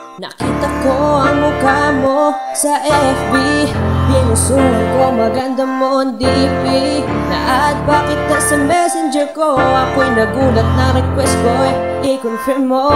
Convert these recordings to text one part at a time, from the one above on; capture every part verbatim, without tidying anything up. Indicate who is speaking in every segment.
Speaker 1: Nakita ko ang mukha mo sa F B. Pinusuhan ko maganda mo ang D P. Na-add pa kita sa messenger ko. Ako'y nagulat na request ko i-confirm mo.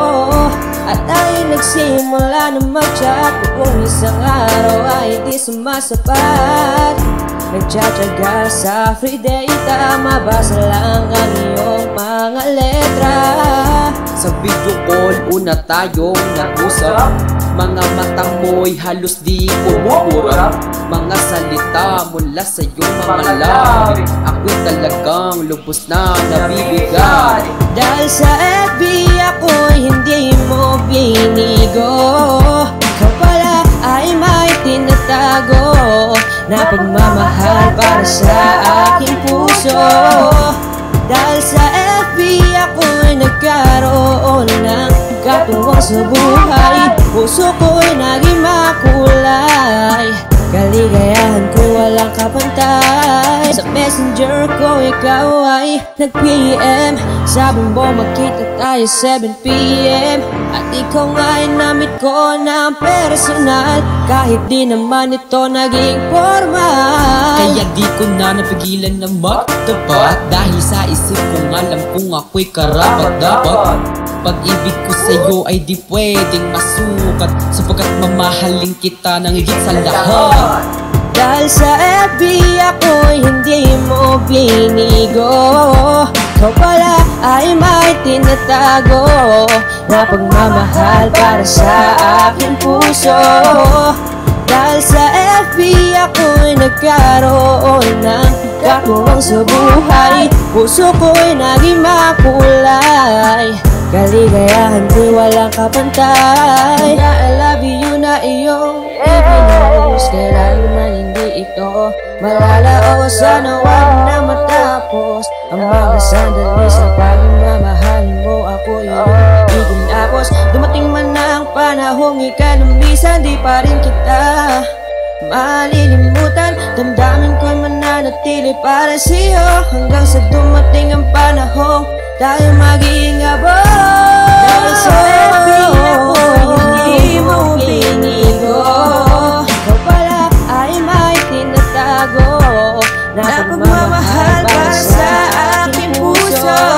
Speaker 1: At tayo nagsimula na mag-chat. Kung isang araw ay di sumasapat. Nagtsatsaga sa free data. Mabasa lang ang iyong mga letra.
Speaker 2: Sa video call, una tayong nag-usap. Mga mata mo'y halos di kumukura. Mga salita mula sa iyong mga labi. Ako'y talagang lubos na nabibigay.
Speaker 1: Dahil sa F B ako'y hindi mo binigo. Ikaw pala ay may tinatago na pagmamahal para sa aking puso. Dahil sa F B ako'y nagkaroon ng katuwang sa buhay. Puso ko'y naging makulay. Kaligayahan ko walang kapantay. Sa messenger ko ikaw ay nag-P M. Sabi mo magkita tayo seven P M At ikaw nga'y namit ko ng personal. Kahit di naman ito naging formal.
Speaker 2: Kaya di ko na napigilan na magtapat. Dahil sa isip kong alam kung ako'y karapat dapat. Pag-ibig ko sa'yo ay di pwedeng masukat, sapagkat mamahalin kita ng higit sa lahat.
Speaker 1: Dahil sa F B ako'y hindi mo binigo. Ikaw pala ay may tinatago na pagmamahal para sa aking puso. Dahil sa F B ako'y nagkaroon ng katuwang sa buhay. Puso ko'y naging makulay. Kaligayahan ko'y walang kapantay. Kaya I love you na iyong ibinuhos. Kailangan hindi ito malalaos. Sana wag na matapos ang mga sandali sa pagmamahalin mo. Ako yung iginapos. Dumating man na ang panahong ikanamisan, di pa rin kita malilimutan. Damdamin ko'y mananatili para sa'yo hanggang sa dumating ang panahong tayo maging abot. Dahil sa F B ako'y hindi mo binigo. Ikaw pala ay may tinatago na pagmamahal para sa aking puso.